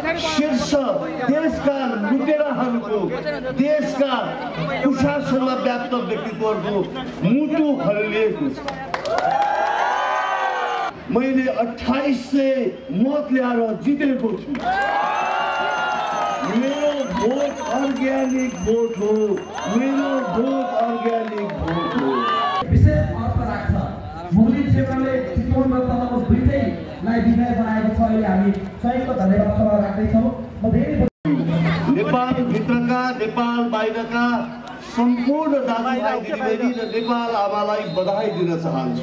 शीर्ष देशका लुटेराहरूको देशका कुशासनमा व्याप्त व्यक्तित्वहरूको मुटु हल्लिएको छ। मैले 2800 मत ल्याएर जितेको छु। मेरो भोट अर्ग्यानिक भोट हो। मेरो भोट अर्ग्यानिक भोट हो। विशेष महत्त्व राख्छ। मुगलिन क्षेत्रले चितवनमा तलको दुईटैलाई विजय बनाएको छ। अहिले हामी संयुक्त धन्यवाद सभा राख्दैछौँ। म धेरै नेपाल भित्रका नेपाल बाहिरका सम्पूर्ण दाजुभाइ दिदीबहिनी र नेपाल आमालाई बधाई दिन चाहन्छु।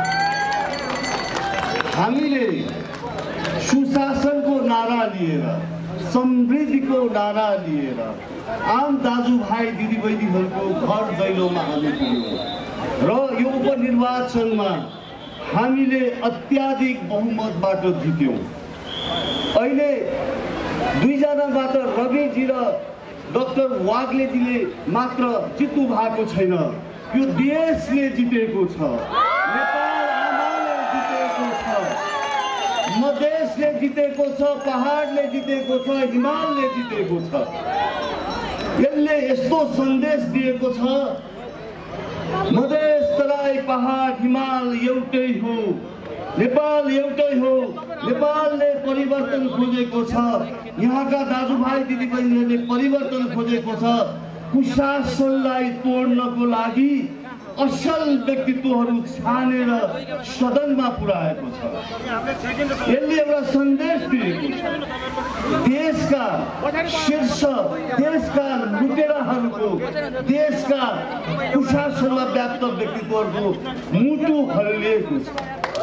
हामीले सुशासनको नारा लिएर समृद्धिको नारा लिएर आम दाजुभाइ दिदीबहिनीहरूको घर दैलोमा हामी पुग्यौँ र यो उपनिर्वाचनमा हामीले अत्याधिक बहुमतबाट जित्यौँ। अहिले दुईजनाबाट रविजी र डाक्टर वाग्लेजीले मात्र जित्नु भएको छैन, यो देशले जितेको छ। नेपाल आमाले जितेको छ, मधेसले जितेको छ, पहाडले जितेको छ, हिमालले जितेको छ। यसले यस्तो सन्देश दिएको छ, मधेस तराई पहाड हिमाल एउटै हो, नेपाल एउटै हो। नेपालले परिवर्तन खोजेको छ, यहाँका दाजुभाइ दिदीबहिनीहरूले परिवर्तन खोजेको छ। कुशासनलाई तोड्नको लागि असल व्यक्तित्वहरू छानेर सदनमा पुर्याएको छ। यसले एउटा सन्देश दिएको छ, देशका शीर्ष देशका लुटेराहरूको देशका कुशासनमा व्याप्त व्यक्तित्वहरूको मुटु हल्लिएको छ।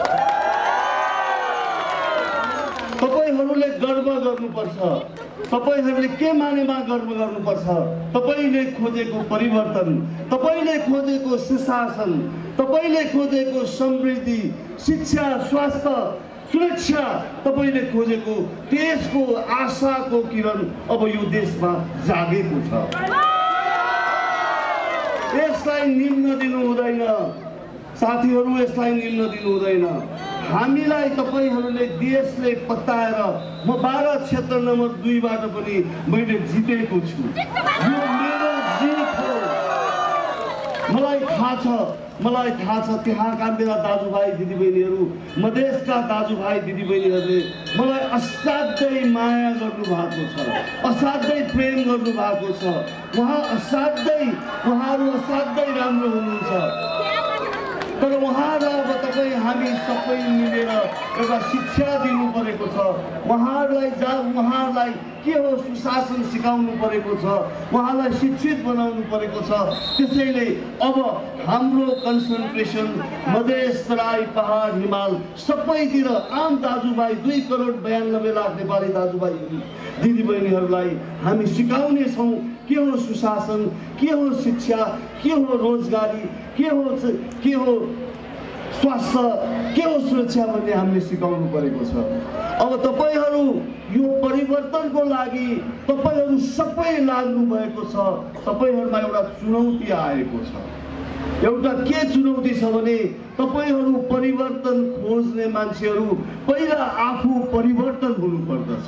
तपाईहरूले गर्व गर्नुपर्छ। तपाईहरूले के मानेमा गर्व गर्नुपर्छ? तपाईले खोजेको परिवर्तन, तपाईले खोजेको सुशासन, तपाईले खोजेको समृद्धि, शिक्षा, स्वास्थ्य, सुरक्षा, तपाईले खोजेको देशको आशाको किरण अब यो देशमा जागेको छ। यसलाई निम्न दिनु हुँदैन साथीहरू, यसलाई निम्न दिनु हुँदैन। हामीलाई तपाईहरूले देशले पत्ताएर म 12 क्षेत्र नम्बर 2 बाट पनि मैले जितेको छु। यो मेरो जित हो। मलाई थाहा छ त्यहाँका मेरा दाजुभाइ दिदीबहिनीहरू, मधेसका दाजुभाइ दिदीबहिनीहरूले मलाई असाध्यै माया गर्नु भएको छ, असाध्यै प्रेम गर्नु भएको छ। उहाँहरू असाध्यै राम्रो हुनुहुन्छ। तर उहाँहरूलाई अब तपाईँ हामी सबै मिलेर एउटा शिक्षा दिनु परेको छ। उहाँहरूलाई के हो सुशासन सिकाउनु परेको छ, उहाँलाई शिक्षित बनाउनु परेको छ। त्यसैले अब हाम्रो कन्सन्ट्रेसन मधेस तराई पहाड हिमाल सबैतिर आम दाजुभाइ 2 करोड 92 लाख नेपाली दाजुभाइ दिदीबहिनीहरूलाई हामी सिकाउने छौँ के हो सुशासन, के हो शिक्षा, के हो रोजगारी, के हो स्वास्थ्य, के हो सुरक्षा भन्ने हामीले सिकाउनु परेको छ। अब तपाईहरू यो परिवर्तनको लागि तपाईहरू सबै लाग्नु भएको छ। तपाईहरुमा एउटा चुनौती आएको छ। एउटा के चुनौती छ भने तपाईहरू परिवर्तन खोज्ने मान्छेहरू पहिला आफू परिवर्तन हुनुपर्दछ।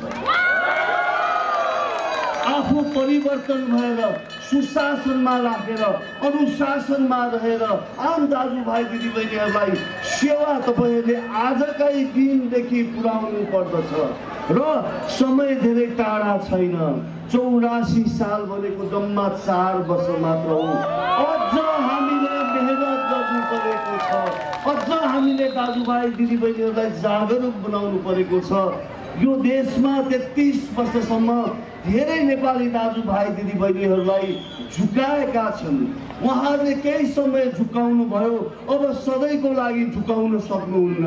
आफू परिवर्तन भएर सुशासनमा राखेर अनुशासनमा रहेर आम दाजुभाइ दिदीबहिनीहरूलाई सेवा तपाईहरूले आजकै दिनदेखि पुर्याउनु पर्दछ र समय धेरै टाढा छैन। 84 साल भनेको जम्मा 4 वर्ष मात्र हो। अझ हामीले मेहनत गर्नु परेको छ, अझ हामीले दाजुभाइ दिदीबहिनीहरूलाई जागरुक बनाउनु परेको छ। यो देशमा 33 वर्षसम्म धेरै नेपाली दाजुभाइ दिदीबहिनीहरूलाई झुकाएका छन्। उहाँहरूले केही समय झुकाउनु भयो, अब सधैँको लागि झुकाउन सक्नुहुन्न।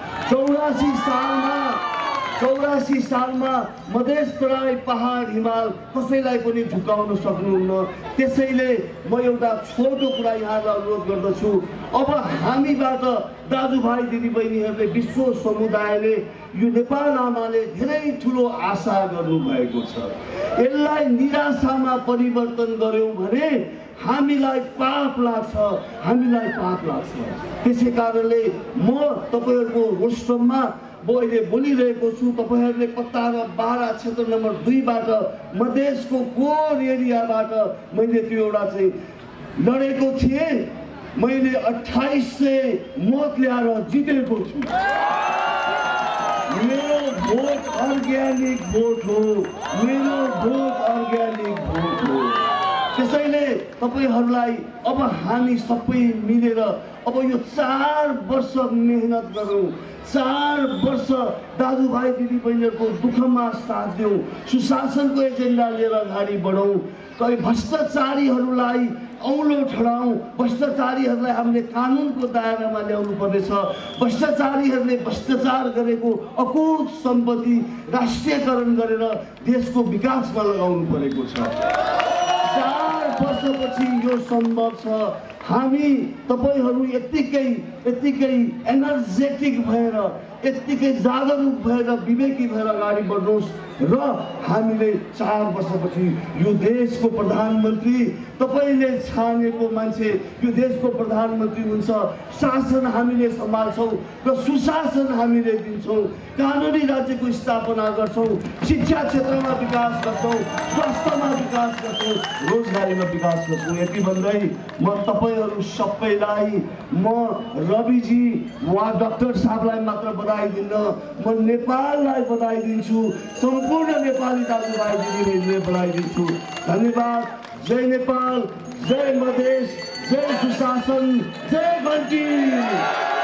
84 सालमा मधेस तराई पहाड हिमाल कसैलाई पनि झुकाउन सक्नुहुन्न। त्यसैले म एउटा छोटो कुरा यहाँलाई अनुरोध गर्दछु। अब हामीबाट दाजुभाइ दिदीबहिनीहरूले विश्व समुदायले यो नेपाल आमाले धेरै ठुलो आशा गर्नुभएको छ। यसलाई निराशामा परिवर्तन गर्यौं भने हामीलाई पाप लाग्छ। त्यसै कारणले म तपाईहरुको रोस्टरमा म अहिले बोलिरहेको छु। तपाईहरूले कत्ता र बारा क्षेत्र नम्बर 2 बाट मधेसको कोर एरियाबाट मैले त्यो एउटा चाहिँ लडेको थिएँ। मैले 2800 मत ल्याएर जितेको छु। मेरो भोट अर्ग्यानिक भोट हो। मेरो भोट अर्ग्यानिक भोट हो। त्यसैले तपाईहरूलाई अब हामी सबै मिलेर अब यो 4 वर्ष मेहनत गरौँ। 4 वर्ष दाजुभाइ दिदीबहिनीहरूको दुःखमा साथ दिउँ। सुशासनको एजेन्डा लिएर अगाडि बढौँ। कहिले भ्रष्टाचारीहरूलाई औलो ठडाउँ। भ्रष्टाचारीहरूलाई हामीले कानुनको दायरामा ल्याउनु पर्नेछ। भ्रष्टाचारीहरूले भ्रष्टाचार गरेको अकुत सम्पत्ति राष्ट्रियकरण गरेर देशको विकासमा लगाउनु परेको छ। 4 वर्षपछि यो सम्भव छ। हामी तपाईहरू यत्तिकै एनर्जेटिक भएर यत्तिकै जागरुक भएर विवेकी भएर अगाडि बढ्नुहोस् र हामीले 4 वर्षपछि यो देशको प्रधानमन्त्री तपाईले छानेको मान्छे यो देशको प्रधानमन्त्री हुन्छ। शासन हामीले सम्हाल्छौँ र सुशासन हामीले दिन्छौँ। कानुनी राज्यको स्थापना गर्छौँ। शिक्षा क्षेत्रमा विकास गर्छौँ। स्वास्थ्यमा विकास गर्छौँ। रोजगारीमा विकास गर्छौँ। यति भन्दै म तपाईहरू सबैलाई म रविजी वा डाक्टर साहबलाई मात्र बधाई दिन म नेपाललाई बधाई दिन्छु। सम्पूर्ण नेपाली दाजुभाइ दिदीबहिनीलाई बधाई दिन्छु। धन्यवाद। जय नेपाल, जय मधेस, जय सुशासन, जय घन्टी।